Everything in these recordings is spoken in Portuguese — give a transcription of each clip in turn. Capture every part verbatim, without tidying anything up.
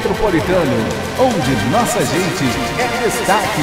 Metropolitano, onde nossa gente é destaque.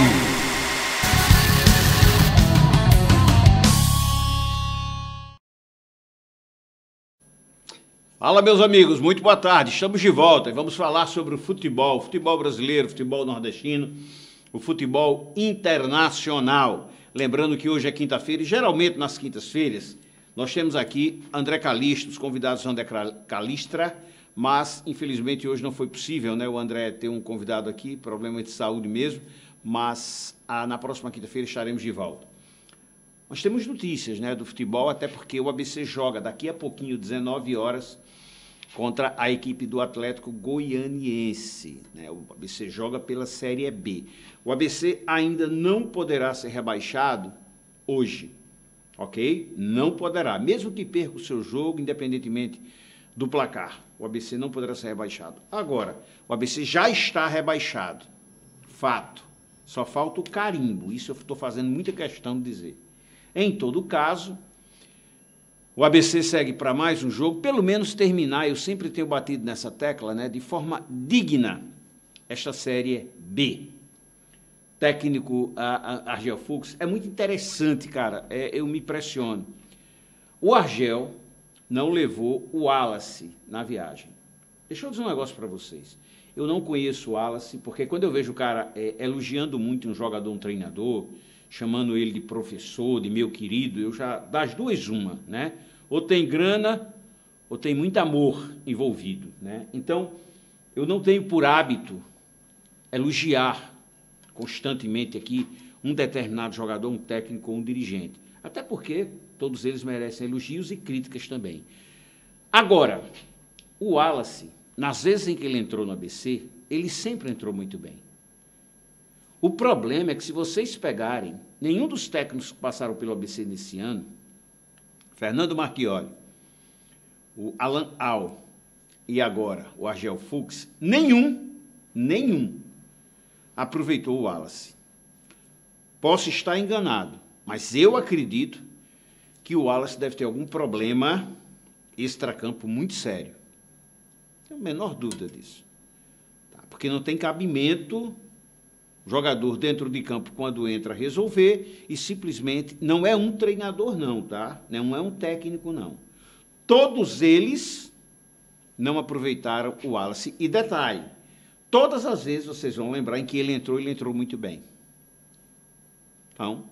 Fala, meus amigos, muito boa tarde. Estamos de volta e vamos falar sobre o futebol, futebol brasileiro, futebol nordestino, o futebol internacional. Lembrando que hoje é quinta-feira e geralmente nas quintas-feiras nós temos aqui André Calixto, os convidados são André Calistra, mas infelizmente hoje não foi possível, né, o André ter um convidado aqui, problema de saúde mesmo, mas ah, na próxima quinta-feira estaremos de volta. Nós temos notícias, né, do futebol, até porque o A B C joga daqui a pouquinho, dezenove horas, contra a equipe do Atlético Goianiense, né? O A B C joga pela Série B. O A B C ainda não poderá ser rebaixado hoje, ok? Não poderá, mesmo que perca o seu jogo, independentemente do placar. O A B C não poderá ser rebaixado. Agora, o A B C já está rebaixado, fato. Só falta o carimbo, isso eu estou fazendo muita questão de dizer. Em todo caso, o A B C segue para mais um jogo, pelo menos terminar, eu sempre tenho batido nessa tecla, né, de forma digna, esta Série B. Técnico a, a Argel Fux, é muito interessante, cara, é, eu me impressiono. O Argel não levou o Wallace na viagem. Deixa eu dizer um negócio para vocês. Eu não conheço o Wallace, porque quando eu vejo o cara é, elogiando muito um jogador, um treinador, chamando ele de professor, de meu querido, eu já, das duas uma, né? Ou tem grana, ou tem muito amor envolvido, né? Então, eu não tenho por hábito elogiar constantemente aqui um determinado jogador, um técnico ou um dirigente. Até porque todos eles merecem elogios e críticas também. Agora, o Wallace, nas vezes em que ele entrou no A B C, ele sempre entrou muito bem. O problema é que se vocês pegarem, nenhum dos técnicos que passaram pelo A B C nesse ano, Fernando Marchioli, o Alan Al e agora o Argel Fux, nenhum, nenhum aproveitou o Wallace. Posso estar enganado, mas eu acredito que o Wallace deve ter algum problema extracampo muito sério. Não tenho a menor dúvida disso. Tá? Porque não tem cabimento jogador dentro de campo, quando entra, resolver, e simplesmente não é um treinador não, tá? Não é um técnico não. Todos eles não aproveitaram o Wallace. E detalhe, todas as vezes vocês vão lembrar em que ele entrou, ele entrou muito bem. Então,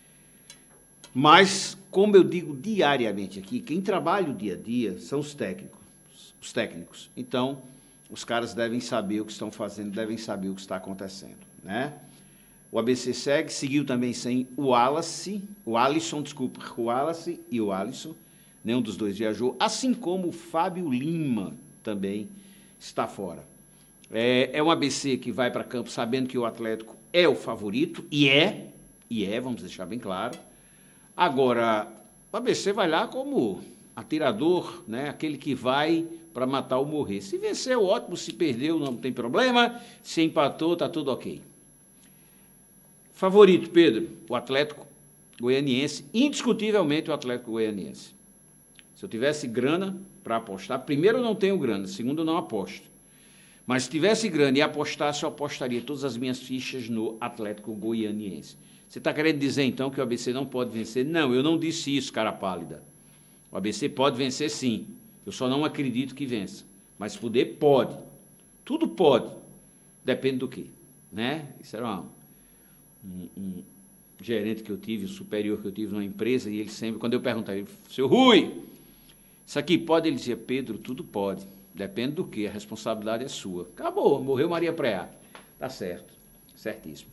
mas, como eu digo diariamente aqui, quem trabalha o dia a dia são os técnicos. Os técnicos. Então, os caras devem saber o que estão fazendo, devem saber o que está acontecendo, né? O A B C segue, seguiu também sem o Wallace, o Alisson, desculpa, o Wallace e o Alisson, nenhum dos dois viajou, assim como o Fábio Lima também está fora. É, é um A B C que vai para campo sabendo que o Atlético é o favorito, e é, e é, vamos deixar bem claro. Agora, o A B C vai lá como atirador, né? Aquele que vai para matar ou morrer. Se venceu, ótimo, se perdeu, não tem problema, se empatou, está tudo ok. Favorito, Pedro, o Atlético Goianiense, indiscutivelmente o Atlético Goianiense. Se eu tivesse grana para apostar, primeiro eu não tenho grana, segundo eu não aposto. Mas se tivesse grana e apostasse, eu apostaria todas as minhas fichas no Atlético Goianiense. Você está querendo dizer, então, que o A B C não pode vencer? Não, eu não disse isso, cara pálida. O A B C pode vencer, sim. Eu só não acredito que vença. Mas poder, pode. Tudo pode. Depende do quê, né? Isso era uma, um, um gerente que eu tive, um superior que eu tive numa empresa, e ele sempre, quando eu perguntava, seu Rui, isso aqui pode? Ele dizia, Pedro, tudo pode. Depende do quê? A responsabilidade é sua. Acabou, morreu Maria Preá. Tá certo, certíssimo.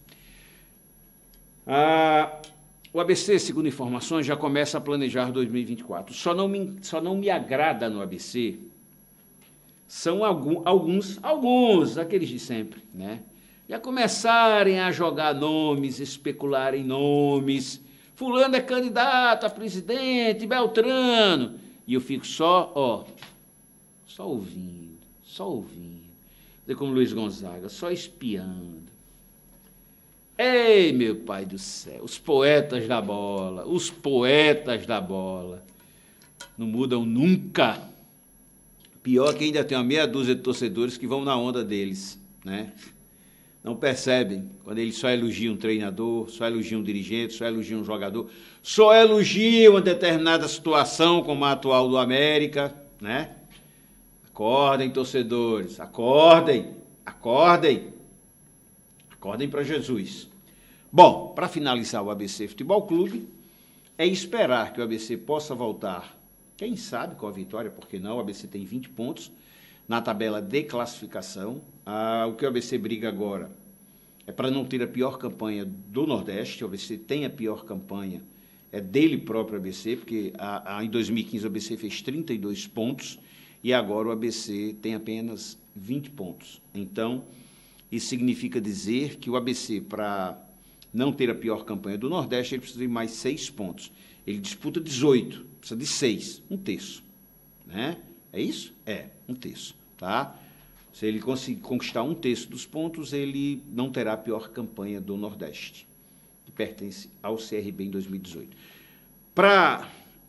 Ah, o A B C, segundo informações, já começa a planejar dois mil e vinte e quatro. Só não me, só não me agrada no A B C são algum, alguns, alguns, aqueles de sempre, né? Já começarem a jogar nomes, especularem nomes. Fulano é candidato a presidente, Beltrano. E eu fico só, ó, só ouvindo, só ouvindo. Como Luiz Gonzaga, só espiando. Ei, meu pai do céu, os poetas da bola, os poetas da bola não mudam nunca. Pior que ainda tem uma meia dúzia de torcedores que vão na onda deles, né? Não percebem quando eles só elogiam um treinador, só elogiam um dirigente, só elogiam um jogador, só elogiam uma determinada situação como a atual do América, né? Acordem, torcedores, acordem, acordem, acordem para Jesus. Bom, para finalizar o A B C Futebol Clube, é esperar que o A B C possa voltar, quem sabe com a vitória, porque não, o A B C tem vinte pontos, na tabela de classificação. Ah, o que o A B C briga agora é para não ter a pior campanha do Nordeste. O A B C tem a pior campanha, é dele próprio o A B C, porque a, a, em dois mil e quinze o A B C fez trinta e dois pontos e agora o A B C tem apenas vinte pontos. Então, isso significa dizer que o A B C, para não ter a pior campanha do Nordeste, ele precisa de mais seis pontos. Ele disputa dezoito, precisa de seis, um terço, né? É isso? É, um terço, tá? Se ele conseguir conquistar um terço dos pontos, ele não terá a pior campanha do Nordeste, que pertence ao C R B em dois mil e dezoito. Para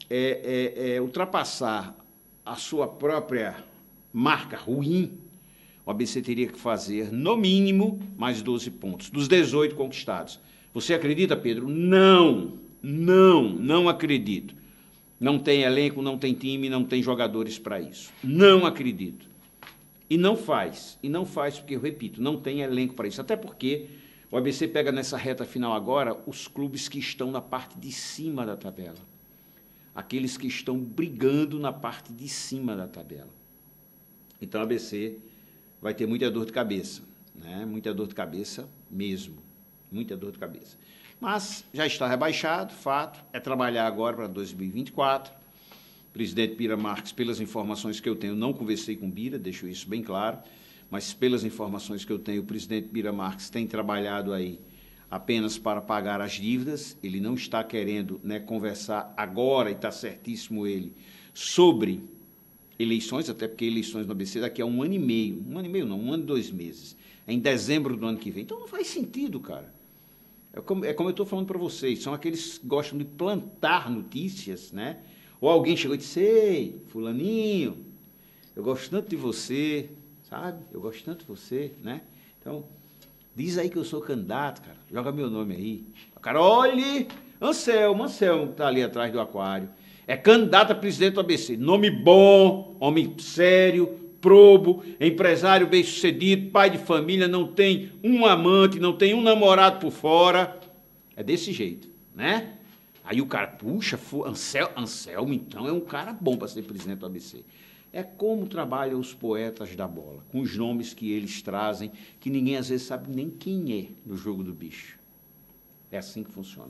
é, é, é, ultrapassar a sua própria marca ruim, o A B C teria que fazer, no mínimo, mais doze pontos, dos dezoito conquistados. Você acredita, Pedro? Não, não, não acredito. Não tem elenco, não tem time, não tem jogadores para isso. Não acredito. E não faz. E não faz porque, eu repito, não tem elenco para isso. Até porque o A B C pega nessa reta final agora os clubes que estão na parte de cima da tabela. Aqueles que estão brigando na parte de cima da tabela. Então, o A B C vai ter muita dor de cabeça, né? Muita dor de cabeça mesmo. Muita dor de cabeça. Mas já está rebaixado, fato, é trabalhar agora para dois mil e vinte e quatro. O presidente Bira Marques, pelas informações que eu tenho, não conversei com o Bira, deixo isso bem claro, mas pelas informações que eu tenho, o presidente Bira Marques tem trabalhado aí apenas para pagar as dívidas, ele não está querendo, né, conversar agora, e está certíssimo ele, sobre eleições, até porque eleições no A B C daqui a um ano e meio, um ano e meio não, um ano e dois meses, é em dezembro do ano que vem, então não faz sentido, cara. É como, é como eu estou falando para vocês, são aqueles que gostam de plantar notícias, né? Ou alguém chegou e disse, ei, fulaninho, eu gosto tanto de você, sabe? Eu gosto tanto de você, né? Então, diz aí que eu sou candidato, cara, joga meu nome aí. O cara, olhe, Anselmo, Anselmo, que está ali atrás do aquário, é candidato a presidente do A B C, nome bom, homem sério, probo, empresário bem-sucedido, pai de família, não tem um amante, não tem um namorado por fora. É desse jeito, né? Aí o cara, puxa, Ansel, Anselmo, então, é um cara bom para ser presidente do A B C. É como trabalham os poetas da bola, com os nomes que eles trazem, que ninguém às vezes sabe nem quem é no jogo do bicho. É assim que funciona.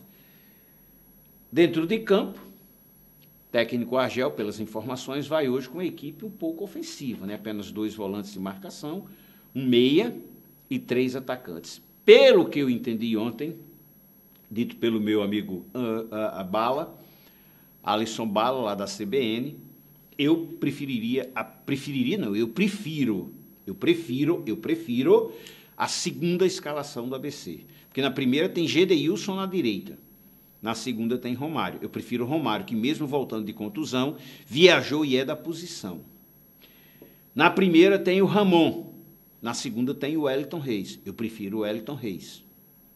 Dentro de campo, técnico Argel, pelas informações, vai hoje com uma equipe um pouco ofensiva, né? Apenas dois volantes de marcação, um meia e três atacantes. Pelo que eu entendi ontem, dito pelo meu amigo uh, uh, uh, Bala, Alisson Bala, lá da C B N, eu preferiria, a, preferiria não, eu prefiro, eu prefiro, eu prefiro a segunda escalação do A B C. Porque na primeira tem Gedeilson na direita. Na segunda tem Romário. Eu prefiro o Romário, que mesmo voltando de contusão, viajou e é da posição. Na primeira tem o Ramon. Na segunda tem o Wellington Reis. Eu prefiro o Wellington Reis.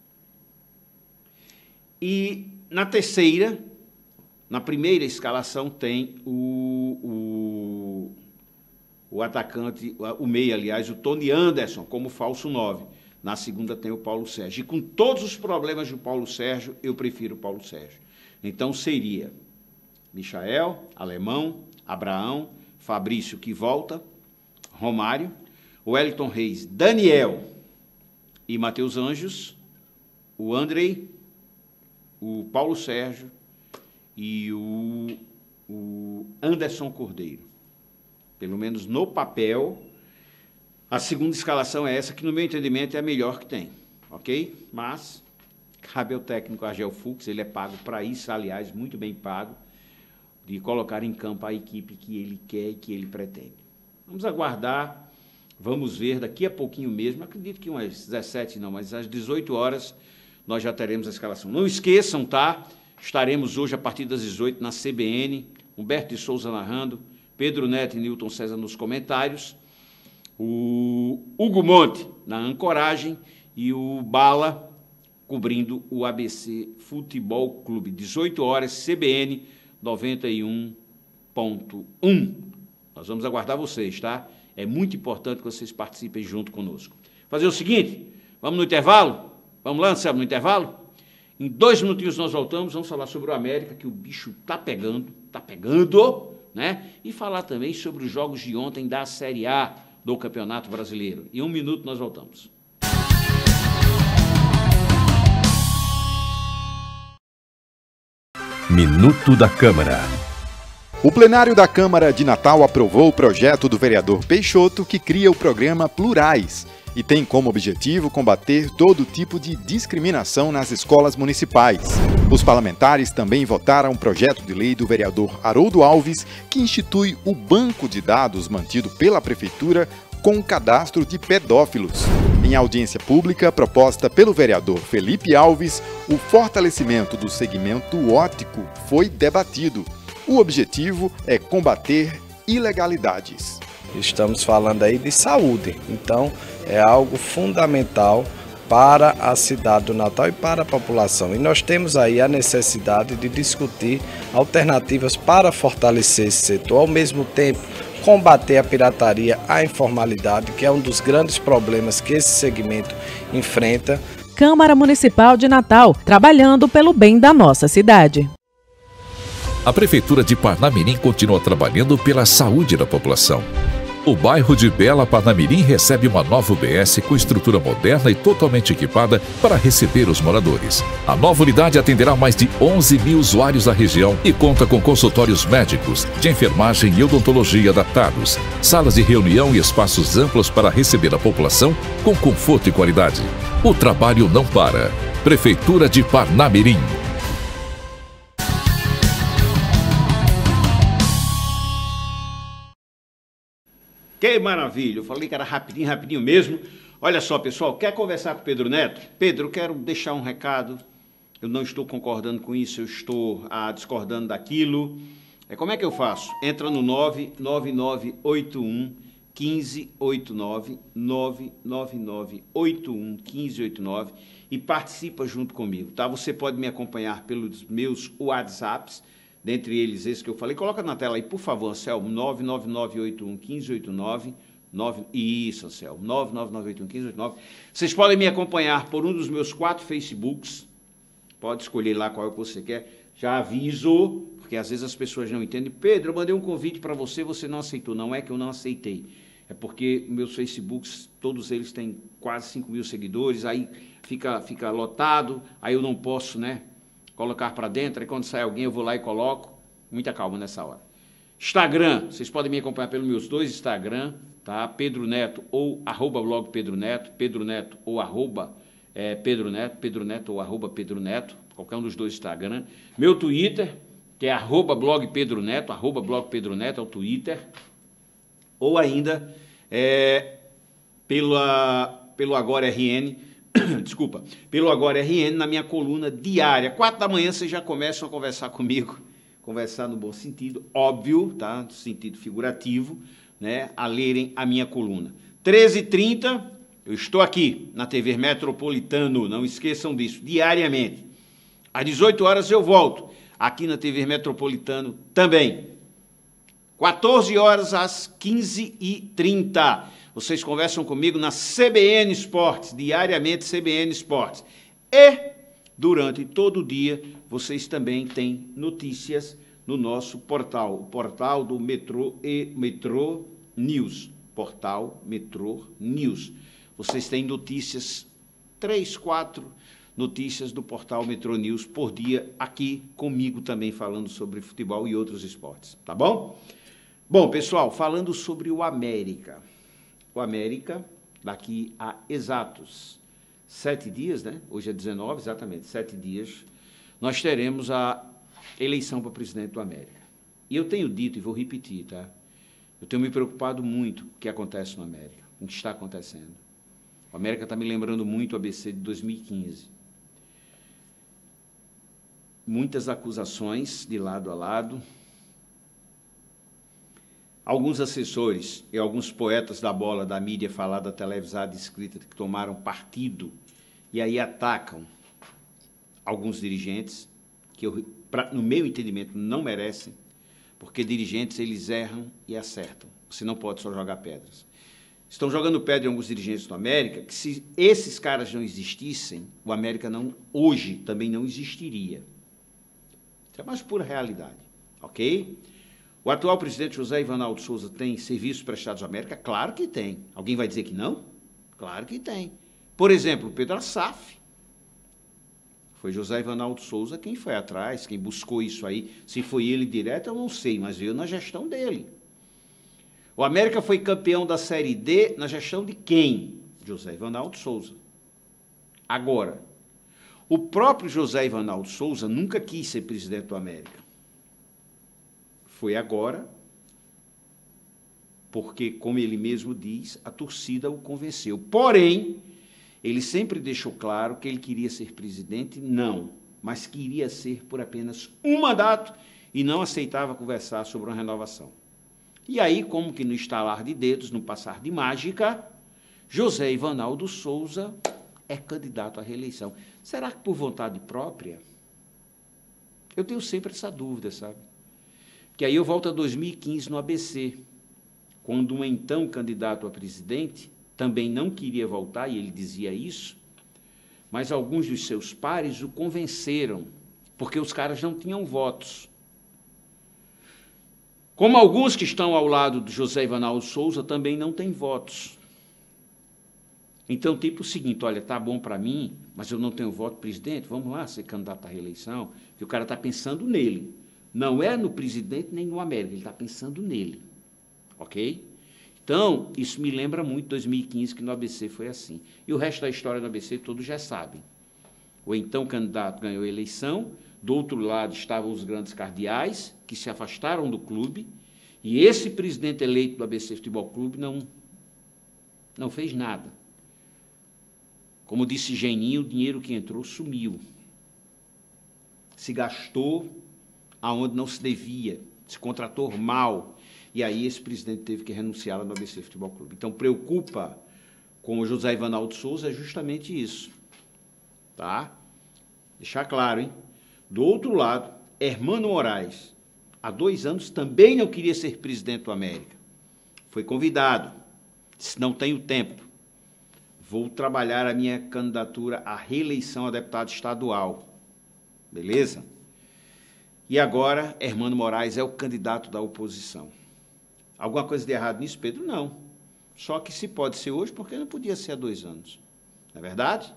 E na terceira, na primeira escalação, tem o, o, o atacante, o meia, aliás, o Tony Anderson, como falso nove. Na segunda tem o Paulo Sérgio. E com todos os problemas do Paulo Sérgio, eu prefiro o Paulo Sérgio. Então seria Michael, Alemão, Abraão, Fabrício, que volta, Romário, Wellington Reis, Daniel e Matheus Anjos, o Andrei, o Paulo Sérgio e o, o Anderson Cordeiro. Pelo menos no papel, a segunda escalação é essa, que no meu entendimento é a melhor que tem, ok? Mas cabe ao técnico Argel Fux, ele é pago para isso, aliás, muito bem pago, de colocar em campo a equipe que ele quer e que ele pretende. Vamos aguardar, vamos ver daqui a pouquinho mesmo, acredito que umas dezessete não, mas às dezoito horas nós já teremos a escalação. Não esqueçam, tá? Estaremos hoje a partir das dezoito na C B N, Humberto de Souza narrando, Pedro Neto e Newton César nos comentários, o Hugo Monte na ancoragem e o Bala cobrindo o A B C Futebol Clube. dezoito horas, C B N noventa e um ponto um. Nós vamos aguardar vocês, tá? É muito importante que vocês participem junto conosco. Fazer o seguinte, vamos no intervalo? Vamos lá, Anselmo, no intervalo? Em dois minutinhos nós voltamos, vamos falar sobre o América, que o bicho tá pegando, tá pegando, né? E falar também sobre os jogos de ontem da Série A do Campeonato Brasileiro. Em um minuto nós voltamos. Minuto da Câmara. O plenário da Câmara de Natal aprovou o projeto do vereador Peixoto que cria o programa Plurais e tem como objetivo combater todo tipo de discriminação nas escolas municipais. Os parlamentares também votaram o projeto de lei do vereador Haroldo Alves que institui o banco de dados mantido pela Prefeitura com o cadastro de pedófilos. Em audiência pública proposta pelo vereador Felipe Alves, o fortalecimento do segmento óptico foi debatido. O objetivo é combater ilegalidades. Estamos falando aí de saúde, então é algo fundamental para a cidade do Natal e para a população. E nós temos aí a necessidade de discutir alternativas para fortalecer esse setor, ao mesmo tempo combater a pirataria, a informalidade, que é um dos grandes problemas que esse segmento enfrenta. Câmara Municipal de Natal, trabalhando pelo bem da nossa cidade. A Prefeitura de Parnamirim continua trabalhando pela saúde da população. O bairro de Bela Parnamirim recebe uma nova U B S com estrutura moderna e totalmente equipada para receber os moradores. A nova unidade atenderá mais de onze mil usuários da região e conta com consultórios médicos, de enfermagem e odontologia adaptados, salas de reunião e espaços amplos para receber a população com conforto e qualidade. O trabalho não para. Prefeitura de Parnamirim. Que maravilha, eu falei que era rapidinho, rapidinho mesmo. Olha só, pessoal, quer conversar com o Pedro Neto? Pedro, eu quero deixar um recado. Eu não estou concordando com isso, eu estou ah, discordando daquilo. É, como é que eu faço? Entra no nove nove nove oito um um cinco oito nove, nove nove nove oito um um cinco oito nove e participa junto comigo, tá? Você pode me acompanhar pelos meus WhatsApps, dentre eles esse que eu falei. Coloca na tela aí, por favor, Anselmo, nove nove nove oito um um cinco oito nove, nove, isso, Anselmo, nove nove nove oito um um cinco oito nove. Vocês podem me acompanhar por um dos meus quatro Facebooks, pode escolher lá qual é que você quer, já aviso, porque às vezes as pessoas não entendem. Pedro, eu mandei um convite para você, você não aceitou. Não é que eu não aceitei, é porque meus Facebooks, todos eles têm quase cinco mil seguidores, aí fica, fica lotado, aí eu não posso, né, colocar para dentro, aí quando sai alguém eu vou lá e coloco. Muita calma nessa hora. Instagram, vocês podem me acompanhar pelos meus dois Instagram, tá? Pedro Neto ou arroba blog Pedro Neto, Pedro Neto ou arroba é, Pedro Neto, Pedro Neto ou arroba Pedro Neto, qualquer um dos dois Instagram. Meu Twitter, que é arroba blog Pedro Neto, arroba blog Pedro Neto, é o Twitter. Ou ainda é, pela, pelo Agora R N, desculpa, pelo Agora R N, na minha coluna diária. Quatro da manhã vocês já começam a conversar comigo, conversar no bom sentido, óbvio, tá? No sentido figurativo, né? A lerem a minha coluna. treze e trinta, eu estou aqui na T V Metropolitano, não esqueçam disso, diariamente. Às dezoito horas eu volto, aqui na T V Metropolitano também. quatorze horas às quinze e trinta. Vocês conversam comigo na C B N Esportes, diariamente C B N Esportes. E, durante todo o dia, vocês também têm notícias no nosso portal, o portal do Metrô e Metrô News. Portal Metrô News. Vocês têm notícias, três, quatro notícias do portal Metrô News por dia, aqui comigo também, falando sobre futebol e outros esportes, tá bom? Bom, pessoal, falando sobre o América. O América, daqui a exatos sete dias, né? Hoje é dezenove, exatamente, sete dias, nós teremos a eleição para presidente do América. E eu tenho dito, e vou repetir, tá? Eu tenho me preocupado muito com o que acontece no América, com o que está acontecendo. O América está me lembrando muito o A B C de dois mil e quinze. Muitas acusações de lado a lado, alguns assessores e alguns poetas da bola, da mídia falada, televisada e escrita, que tomaram partido e aí atacam alguns dirigentes, que eu, pra, no meu entendimento não merecem, porque dirigentes eles erram e acertam. Você não pode só jogar pedras. Estão jogando pedra em alguns dirigentes do América, que se esses caras não existissem, o América não, hoje também não existiria. Isso é a mais pura realidade, ok? O atual presidente José Ivanaldo Souza tem serviços prestados à América? Claro que tem. Alguém vai dizer que não? Claro que tem. Por exemplo, o Pedro Assaf. Foi José Ivanaldo Souza quem foi atrás, quem buscou isso aí. Se foi ele direto, eu não sei, mas veio na gestão dele. O América foi campeão da Série D na gestão de quem? José Ivanaldo Souza. Agora, o próprio José Ivanaldo Souza nunca quis ser presidente do América. Foi agora, porque, como ele mesmo diz, a torcida o convenceu. Porém, ele sempre deixou claro que ele queria ser presidente, não, mas queria ser por apenas um mandato e não aceitava conversar sobre uma renovação. E aí, como que no estalar de dedos, no passar de mágica, José Ivanaldo Souza é candidato à reeleição. Será que por vontade própria? Eu tenho sempre essa dúvida, sabe? Que aí eu volto a dois mil e quinze no A B C, quando um então candidato a presidente também não queria voltar, e ele dizia isso, mas alguns dos seus pares o convenceram, porque os caras não tinham votos. Como alguns que estão ao lado do José Ivanaldo Souza também não têm votos. Então, tipo o seguinte, olha, tá bom para mim, mas eu não tenho voto, presidente, vamos lá ser candidato à reeleição, que o cara está pensando nele. Não é no presidente nem no América, ele está pensando nele, ok? Então, isso me lembra muito dois mil e quinze, que no A B C foi assim. E o resto da história do A B C todos já sabem. O então candidato ganhou a eleição, do outro lado estavam os grandes cardeais, que se afastaram do clube, e esse presidente eleito do A B C Futebol Clube não, não fez nada. Como disse Geninho, o dinheiro que entrou sumiu. Se gastou aonde não se devia, se contratou mal, e aí esse presidente teve que renunciar lá no A B C Futebol Clube. Então, preocupa com o José Ivanaldo Souza é justamente isso. Tá? Deixar claro, hein? Do outro lado, Hermano Moraes, há dois anos, também não queria ser presidente do América. Foi convidado, disse, não tenho tempo. Vou trabalhar a minha candidatura à reeleição a deputado estadual. Beleza? E agora, Hermano Moraes é o candidato da oposição. Alguma coisa de errado nisso, Pedro? Não. Só que se pode ser hoje, porque não podia ser há dois anos. Não é verdade?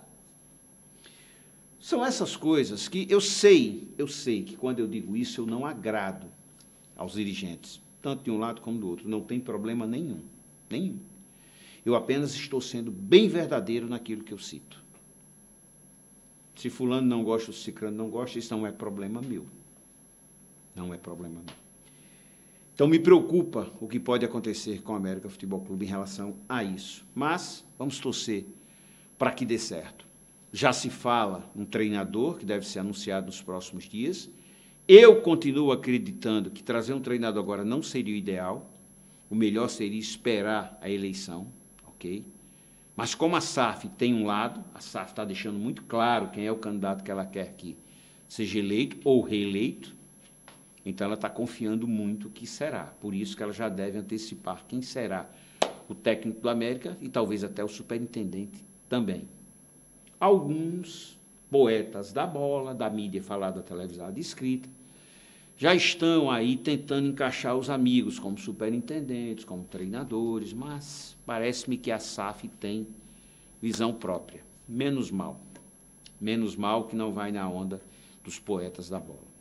São essas coisas que eu sei, eu sei que quando eu digo isso, eu não agrado aos dirigentes, tanto de um lado como do outro. Não tem problema nenhum, nenhum. Eu apenas estou sendo bem verdadeiro naquilo que eu cito. Se fulano não gosta, ou se ciclano não gosta, isso não é problema meu. Não é problema meu. Então, me preocupa o que pode acontecer com o América Futebol Clube em relação a isso. Mas vamos torcer para que dê certo. Já se fala um treinador que deve ser anunciado nos próximos dias. Eu continuo acreditando que trazer um treinador agora não seria o ideal. O melhor seria esperar a eleição, ok? Mas como a S A F tem um lado, a S A F está deixando muito claro quem é o candidato que ela quer que seja eleito ou reeleito, então ela está confiando muito que será. Por isso que ela já deve antecipar quem será o técnico do América e talvez até o superintendente também. Alguns poetas da bola, da mídia falada, televisada e escrita, já estão aí tentando encaixar os amigos como superintendentes, como treinadores, mas parece-me que a S A F tem visão própria. Menos mal. Menos mal que não vai na onda dos poetas da bola.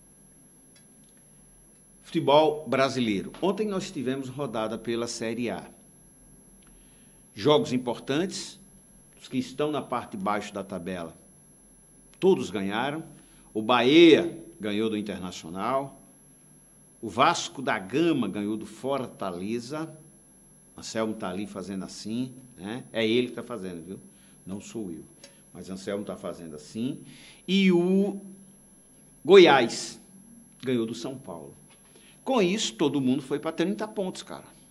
Futebol brasileiro. Ontem nós tivemos rodada pela Série A. Jogos importantes. Os que estão na parte de baixo da tabela, todos ganharam. O Bahia ganhou do Internacional. O Vasco da Gama ganhou do Fortaleza. Anselmo está ali fazendo assim, né? É ele que está fazendo, viu? Não sou eu. Mas Anselmo está fazendo assim. E o Goiás ganhou do São Paulo. Com isso, todo mundo foi para trinta pontos, cara.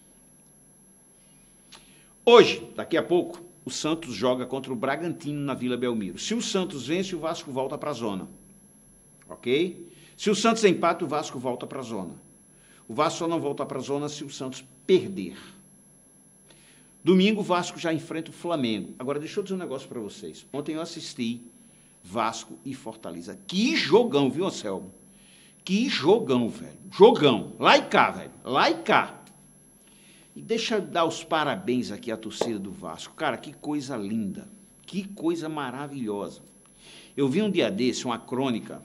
Hoje, daqui a pouco, o Santos joga contra o Bragantino na Vila Belmiro. Se o Santos vence, o Vasco volta para a zona. Ok? Se o Santos empata, o Vasco volta para a zona. O Vasco só não volta para a zona se o Santos perder. Domingo, o Vasco já enfrenta o Flamengo. Agora, deixa eu dizer um negócio para vocês. Ontem eu assisti Vasco e Fortaleza. Que jogão, viu, Anselmo? Que jogão, velho. Jogão. Lá e cá, velho. Lá e cá. E deixa eu dar os parabéns aqui à torcida do Vasco. Cara, que coisa linda. Que coisa maravilhosa. Eu vi um dia desse uma crônica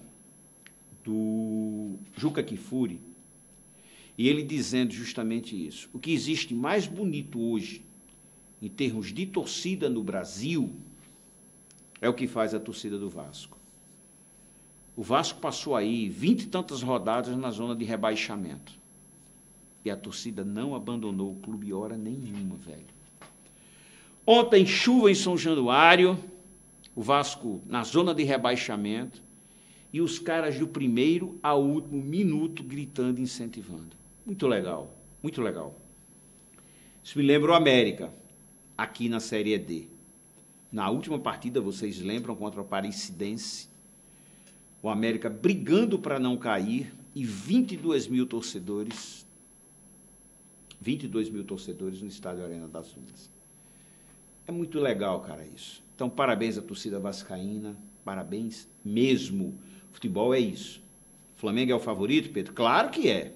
do Juca Kfouri, e ele dizendo justamente isso. O que existe mais bonito hoje, em termos de torcida no Brasil, é o que faz a torcida do Vasco. O Vasco passou aí vinte e tantas rodadas na zona de rebaixamento. E a torcida não abandonou o clube hora nenhuma, velho. Ontem, chuva em São Januário, o Vasco na zona de rebaixamento, e os caras do primeiro ao último minuto gritando e incentivando. Muito legal, muito legal. Isso me lembra o América, aqui na Série D. Na última partida, vocês lembram, contra o Aparecidense, o América brigando para não cair e vinte e dois mil torcedores, vinte e dois mil torcedores no estádio Arena das Dunas. É muito legal, cara, isso. Então, parabéns à torcida vascaína, parabéns mesmo. Futebol é isso. Flamengo é o favorito, Pedro? Claro que é.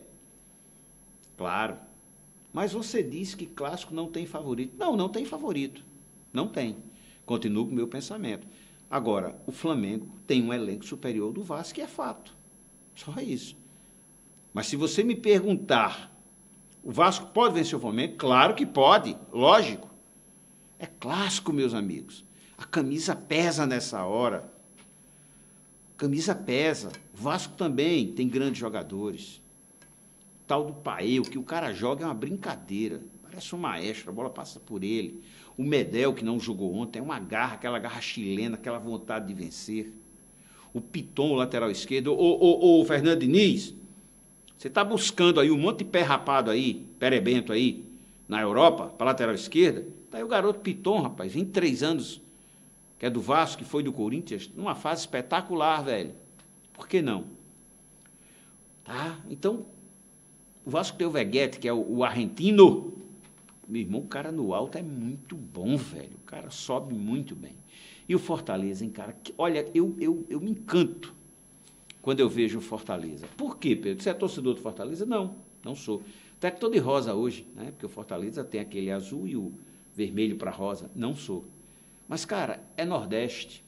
Claro. Mas você disse que clássico não tem favorito. Não, não tem favorito. Não tem. Continuo com o meu pensamento. Agora, o Flamengo tem um elenco superior do Vasco, que é fato. Só isso. Mas se você me perguntar, o Vasco pode vencer o Flamengo? Claro que pode, lógico. É clássico, meus amigos. A camisa pesa nessa hora. A camisa pesa. O Vasco também tem grandes jogadores. O tal do Paê, o que o cara joga é uma brincadeira. Parece um maestro, a bola passa por ele. O Medel, que não jogou ontem, é uma garra, aquela garra chilena, aquela vontade de vencer. O Piton, o lateral esquerdo. Ô, ô, ô, Fernando Diniz, você está buscando aí um monte de pé rapado aí, perebento aí, na Europa, para lateral esquerda. Tá aí o garoto Piton, rapaz, vinte e três anos, que é do Vasco, que foi do Corinthians, numa fase espetacular, velho. Por que não? Tá? Então, o Vasco tem o Veguete, que é o, o argentino. Meu irmão, o cara no alto é muito bom, velho. O cara sobe muito bem. E o Fortaleza, hein, cara? Que, olha, eu, eu, eu me encanto quando eu vejo o Fortaleza. Por quê, Pedro? Você é torcedor do Fortaleza? Não, não sou. Até que estou de rosa hoje, né? Porque o Fortaleza tem aquele azul e o vermelho para rosa. Não sou. Mas, cara, é Nordeste.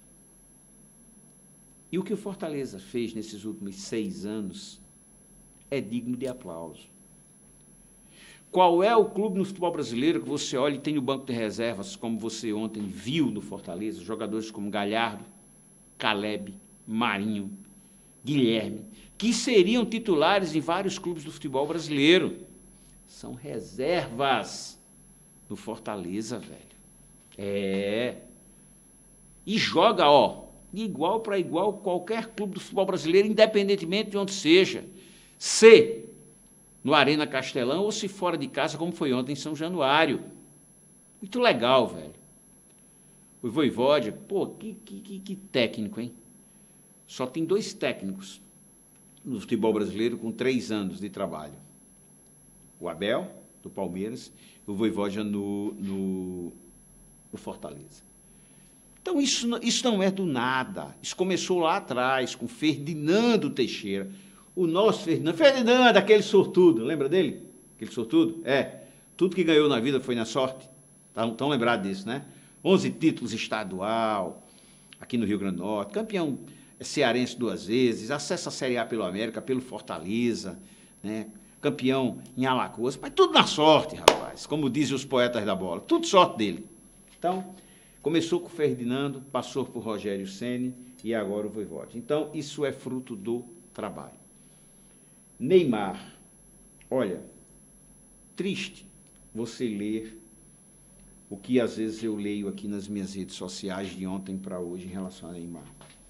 E o que o Fortaleza fez nesses últimos seis anos é digno de aplauso. Qual é o clube no futebol brasileiro que você olha e tem o banco de reservas, como você ontem viu no Fortaleza, jogadores como Galhardo, Caleb, Marinho, Guilherme, que seriam titulares em vários clubes do futebol brasileiro? São reservas do Fortaleza, velho. É. E joga, ó, de igual para igual qualquer clube do futebol brasileiro, independentemente de onde seja. Se no Arena Castelão ou se fora de casa, como foi ontem em São Januário. Muito legal, velho. O Vojvoda, pô, que, que, que técnico, hein? Só tem dois técnicos no futebol brasileiro com três anos de trabalho. O Abel, do Palmeiras, e o Vojvoda no, no, no Fortaleza. Então, isso, isso não é do nada. Isso começou lá atrás, com Ferdinando Teixeira. O nosso Ferdinando, Ferdinando, aquele sortudo, lembra dele? Aquele sortudo? É, tudo que ganhou na vida foi na sorte. Estão lembrados disso, né? onze títulos estadual, aqui no Rio Grande do Norte, campeão cearense duas vezes, acesso à Série A pelo América, pelo Fortaleza, né? Campeão em Alagoas, mas tudo na sorte, rapaz, como dizem os poetas da bola, tudo sorte dele. Então, começou com o Ferdinando, passou por Rogério Ceni e agora o Vojvoda. Então, isso é fruto do trabalho. Neymar, olha, triste você ler o que às vezes eu leio aqui nas minhas redes sociais de ontem para hoje em relação a Neymar.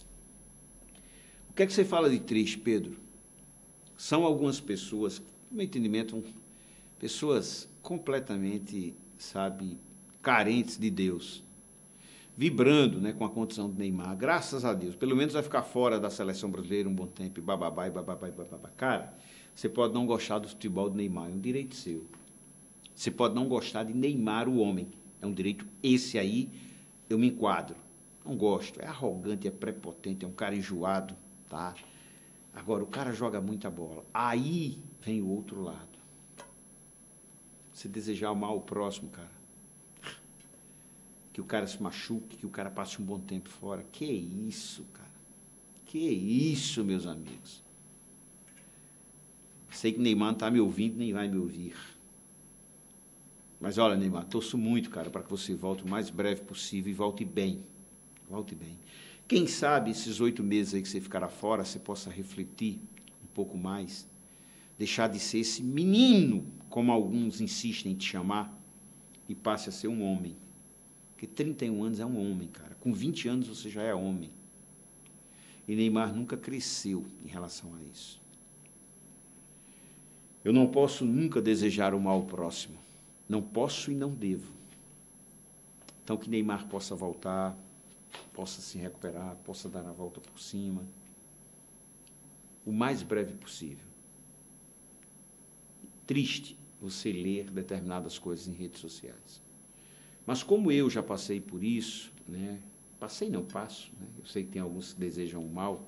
O que é que você fala de triste, Pedro? São algumas pessoas, no meu entendimento, pessoas completamente, sabe, carentes de Deus, vibrando, né, com a condição do Neymar. Graças a Deus. Pelo menos vai ficar fora da seleção brasileira um bom tempo. E bababá, e bababá, e bababá. Cara, você pode não gostar do futebol do Neymar, é um direito seu. Você pode não gostar de Neymar, o homem. É um direito esse aí, eu me enquadro. Não gosto. É arrogante, é prepotente, é um cara enjoado, tá? Agora, o cara joga muita bola. Aí vem o outro lado. Você desejar o mal ao próximo, cara. Que o cara se machuque, que o cara passe um bom tempo fora. Que isso, cara. Que isso, meus amigos. Sei que Neymar não está me ouvindo, nem vai me ouvir. Mas olha, Neymar, torço muito, cara, para que você volte o mais breve possível e volte bem. Volte bem. Quem sabe esses oito meses aí que você ficará fora, você possa refletir um pouco mais, deixar de ser esse menino, como alguns insistem em te chamar, e passe a ser um homem. Porque trinta e um anos é um homem, cara. Com vinte anos você já é homem. E Neymar nunca cresceu em relação a isso. Eu não posso nunca desejar o mal ao próximo. Não posso e não devo. Então que Neymar possa voltar, possa se recuperar, possa dar a volta por cima, o mais breve possível. Triste você ler determinadas coisas em redes sociais. Mas como eu já passei por isso, né? Passei não, passo, né? Eu sei que tem alguns que desejam o mal.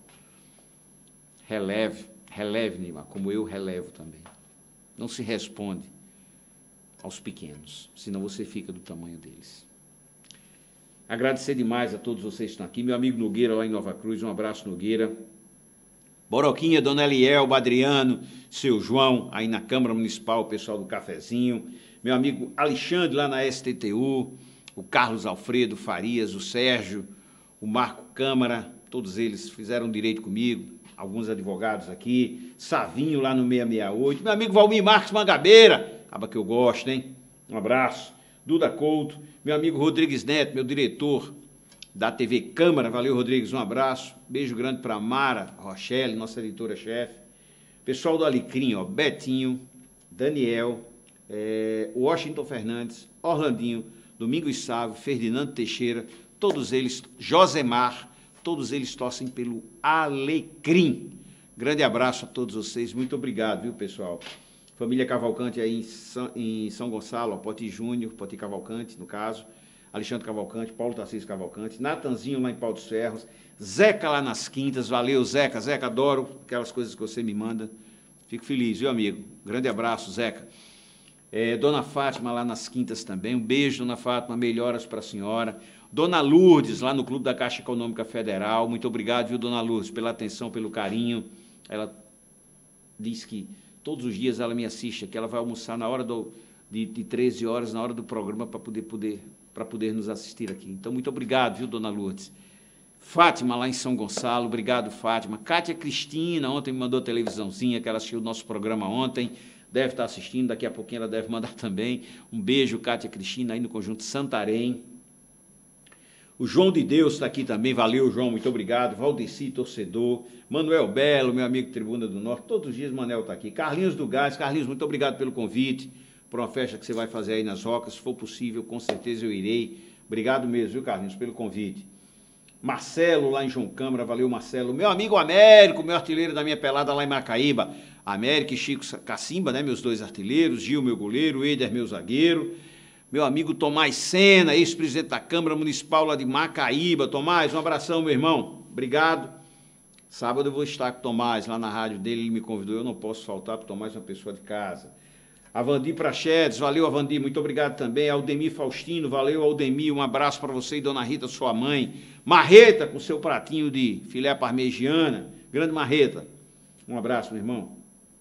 Releve, releve, Neymar, como eu relevo também. Não se responde aos pequenos, senão você fica do tamanho deles. Agradecer demais a todos vocês que estão aqui. Meu amigo Nogueira, lá em Nova Cruz, um abraço, Nogueira. Boroquinha, Dona Eliel, Adriano, seu João, aí na Câmara Municipal, o pessoal do Cafezinho. Meu amigo Alexandre, lá na S T T U, o Carlos Alfredo Farias, o Sérgio, o Marco Câmara, todos eles fizeram direito comigo, alguns advogados aqui, Savinho, lá no seiscentos e sessenta e oito. Meu amigo Valmir Marques Mangabeira, acaba que eu gosto, hein? Um abraço. Duda Couto, meu amigo Rodrigues Neto, meu diretor da T V Câmara, valeu, Rodrigues, um abraço. Beijo grande para Mara Rochelle, nossa editora-chefe. Pessoal do Alecrim, ó, Betinho, Daniel, é, Washington Fernandes, Orlandinho, Domingos Sávio, Ferdinando Teixeira, todos eles, Josemar, todos eles torcem pelo Alecrim. Grande abraço a todos vocês, muito obrigado, viu, pessoal? Família Cavalcante aí em São, em São Gonçalo, ó, Poti Júnior, Poti Cavalcante, no caso, Alexandre Cavalcante, Paulo Tarcísio Cavalcante, Natanzinho lá em Pau dos Ferros, Zeca lá nas Quintas, valeu, Zeca, Zeca, adoro aquelas coisas que você me manda, fico feliz, viu, amigo? Grande abraço, Zeca. É, Dona Fátima lá nas Quintas também, um beijo, Dona Fátima, melhoras para a senhora. Dona Lourdes, lá no Clube da Caixa Econômica Federal, muito obrigado, viu, Dona Lourdes, pela atenção, pelo carinho. Ela diz que todos os dias ela me assiste, que ela vai almoçar na hora do, de, de treze horas, na hora do programa, para poder, poder, para poder nos assistir aqui. Então, muito obrigado, viu, Dona Lourdes. Fátima, lá em São Gonçalo, obrigado, Fátima. Cátia Cristina, ontem me mandou a televisãozinha, que ela assistiu o nosso programa ontem, deve estar assistindo, daqui a pouquinho ela deve mandar também. Um beijo, Cátia Cristina, aí no Conjunto Santarém. O João de Deus está aqui também, valeu, João, muito obrigado. Valdeci, torcedor. Manuel Belo, meu amigo Tribuna do Norte, todos os dias Manuel está aqui. Carlinhos do Gás, Carlinhos, muito obrigado pelo convite, para uma festa que você vai fazer aí nas Rocas, se for possível, com certeza eu irei. Obrigado mesmo, viu, Carlinhos, pelo convite. Marcelo, lá em João Câmara, valeu, Marcelo. Meu amigo Américo, meu artilheiro da minha pelada lá em Macaíba. Américo e Chico Cacimba, né, meus dois artilheiros, Gil, meu goleiro, Eider, meu zagueiro. Meu amigo Tomás Sena, ex-presidente da Câmara Municipal lá de Macaíba. Tomás, um abração, meu irmão. Obrigado. Sábado eu vou estar com o Tomás lá na rádio dele, ele me convidou, eu não posso faltar, porque o Tomás é uma pessoa de casa. Avandir Prachedes, valeu, Avandir, muito obrigado também. Aldemir Faustino, valeu, Aldemir, um abraço para você e Dona Rita, sua mãe. Marreta, com seu pratinho de filé parmegiana. Grande Marreta, um abraço, meu irmão.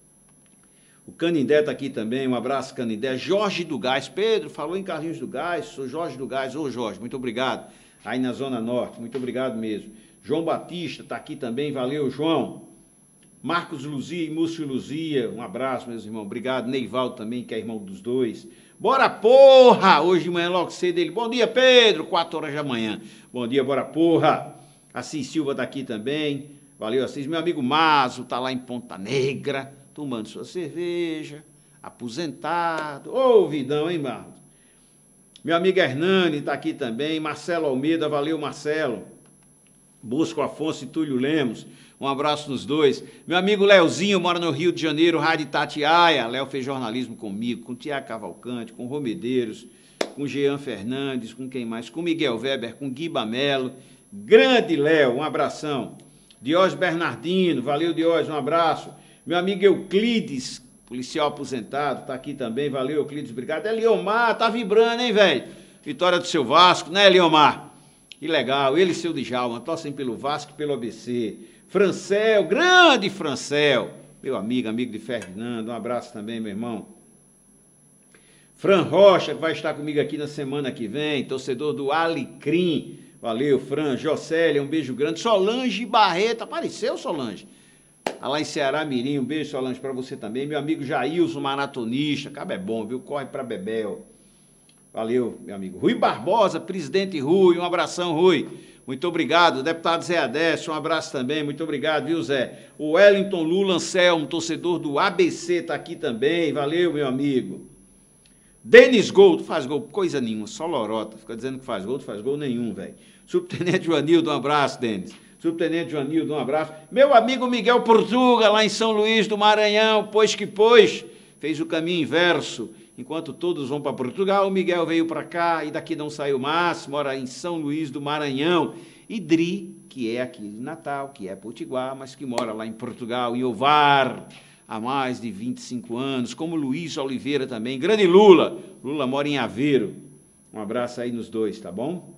O Canindé está aqui também, um abraço, Canindé. Jorge do Gás, Pedro, falou em Carlinhos do Gás, sou Jorge do Gás. Ô, Jorge, muito obrigado. Aí na Zona Norte, muito obrigado mesmo. João Batista está aqui também, valeu, João. Marcos Luzia e Múcio Luzia, um abraço, meus irmãos. Obrigado. Neivaldo também, que é irmão dos dois. Bora, porra! Hoje de manhã, logo cedo, ele. Bom dia, Pedro, quatro horas da manhã. Bom dia, bora, porra. Assis Silva está aqui também. Valeu, Assis. Meu amigo Mazo está lá em Ponta Negra, tomando sua cerveja, aposentado. Ô, vidão, hein, Marcos? Meu amigo Hernani está aqui também. Marcelo Almeida, valeu, Marcelo. Bosco Afonso e Túlio Lemos, um abraço nos dois. Meu amigo Leozinho, mora no Rio de Janeiro, Rádio Itatiaia. Léo fez jornalismo comigo, com Tiago Cavalcante, com Romedeiros, com Jean Fernandes, com quem mais? Com Miguel Weber, com Guiba Melo. Grande Léo, um abração. Diógenes Bernardino, valeu Diógenes, um abraço. Meu amigo Euclides, policial aposentado, tá aqui também, valeu Euclides, obrigado. É Liomar, tá vibrando, hein, velho? Vitória do seu Vasco, né, Liomar? Que legal, ele e seu Djalma, torcem pelo Vasco e pelo A B C. Francel, grande Francel, meu amigo, amigo de Ferdinando, um abraço também, meu irmão. Fran Rocha, que vai estar comigo aqui na semana que vem, torcedor do Alecrim. Valeu, Fran. Jocélia, um beijo grande. Solange Barreto, apareceu, Solange? Tá lá em Ceará Mirim, um beijo, Solange, pra você também. Meu amigo Jailson, maratonista, cabo é bom, viu? Corre pra Bebel. Valeu, meu amigo. Rui Barbosa, presidente Rui, um abração, Rui. Muito obrigado. Deputado Zé Adécio, um abraço também, muito obrigado, viu, Zé? O Wellington Lula Anselmo, torcedor do A B C, tá aqui também. Valeu, meu amigo. Denis Gol, tu faz gol, coisa nenhuma, só lorota. Fica dizendo que faz gol, tu faz gol nenhum, velho. Subtenente Joanildo, um abraço, Denis. Subtenente Joanildo, um abraço. Meu amigo Miguel Portuga, lá em São Luís do Maranhão, pois que pois, fez o caminho inverso. Enquanto todos vão para Portugal, o Miguel veio para cá e daqui não saiu mais, mora em São Luís do Maranhão. E Dri, que é aqui de Natal, que é Potiguar, mas que mora lá em Portugal, em Ovar, há mais de vinte e cinco anos, como Luiz Oliveira também. Grande Lula, Lula mora em Aveiro. Um abraço aí nos dois, tá bom?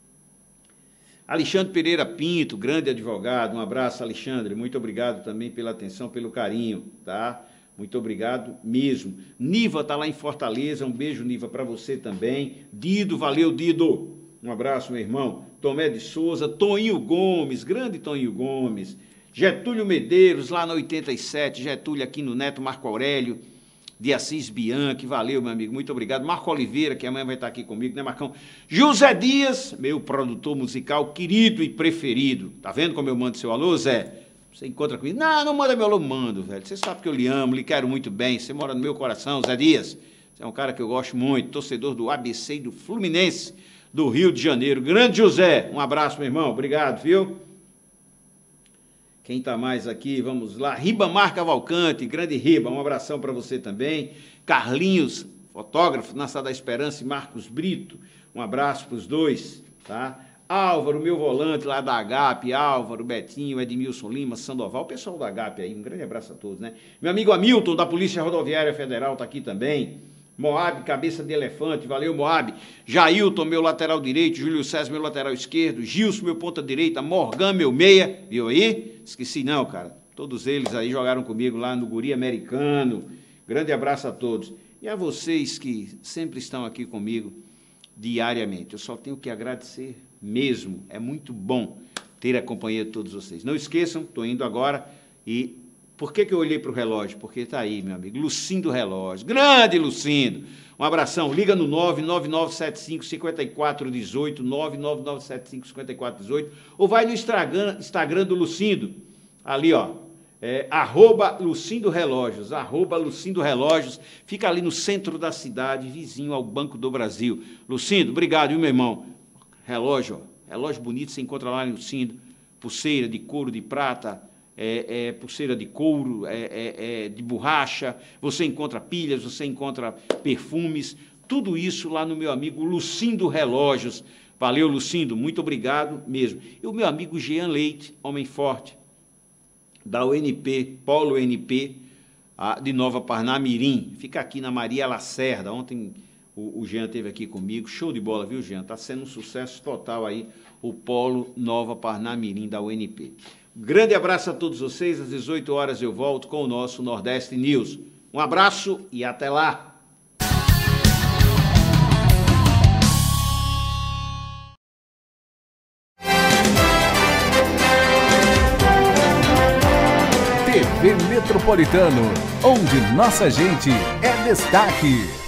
Alexandre Pereira Pinto, grande advogado, um abraço, Alexandre, muito obrigado também pela atenção, pelo carinho, tá? Muito obrigado mesmo. Niva está lá em Fortaleza, um beijo, Niva, para você também. Dido, valeu, Dido. Um abraço, meu irmão. Tomé de Souza, Toninho Gomes, grande Toninho Gomes. Getúlio Medeiros, lá na oitenta e sete, Getúlio aqui no Neto Marco Aurélio, de Assis Bianchi, valeu, meu amigo, muito obrigado. Marco Oliveira, que amanhã vai estar aqui comigo, né, Marcão? José Dias, meu produtor musical querido e preferido. Tá vendo como eu mando seu alô, Zé? Você encontra comigo? Não, não manda meu alô, mando, velho. Você sabe que eu lhe amo, lhe quero muito bem. Você mora no meu coração, Zé Dias. Você é um cara que eu gosto muito, torcedor do A B C e do Fluminense, do Rio de Janeiro. Grande José, um abraço, meu irmão, obrigado, viu? Quem está mais aqui? Vamos lá. Ribamar Cavalcante, grande Riba, um abração para você também. Carlinhos, fotógrafo, na Sala da Esperança, e Marcos Brito, um abraço para os dois, tá? Álvaro, meu volante lá da Agape, Álvaro, Betinho, Edmilson Lima, Sandoval, o pessoal da Agape aí, um grande abraço a todos, né? Meu amigo Hamilton, da Polícia Rodoviária Federal, está aqui também. Moab, cabeça de elefante, valeu, Moab. Jailton, meu lateral direito, Júlio César, meu lateral esquerdo, Gilson, meu ponta direita, Morgan, meu meia, viu aí? Esqueci não, cara. Todos eles aí jogaram comigo lá no Guri Americano. Grande abraço a todos. E a vocês que sempre estão aqui comigo diariamente. Eu só tenho que agradecer mesmo. É muito bom ter a companhia de todos vocês. Não esqueçam, estou indo agora e... Por que que eu olhei para o relógio? Porque está aí, meu amigo, Lucindo Relógio. Grande Lucindo! Um abração. Liga no nove nove nove sete cinco cinco quatro um oito, nove nove nove sete cinco cinco quatro um oito, ou vai no Instagram, Instagram do Lucindo. Ali, ó, é, arroba Lucindo Relógios, arroba Lucindo Relógios. Fica ali no centro da cidade, vizinho ao Banco do Brasil. Lucindo, obrigado, viu, meu irmão? Relógio, ó, relógio bonito, você encontra lá em Lucindo. Pulseira de couro, de prata, É, é, pulseira de couro, é, é, é, de borracha, você encontra pilhas, você encontra perfumes, tudo isso lá no meu amigo Lucindo Relógios. Valeu, Lucindo, muito obrigado mesmo. E o meu amigo Jean Leite, homem forte, da U N P, Polo U N P, a, de Nova Parnamirim, fica aqui na Maria Lacerda. Ontem o, o Jean esteve aqui comigo, show de bola, viu, Jean? Está sendo um sucesso total aí, o Polo Nova Parnamirim da U N P. Grande abraço a todos vocês, às dezoito horas eu volto com o nosso Nordeste News. Um abraço e até lá! T V Metropolitano, onde nossa gente é destaque.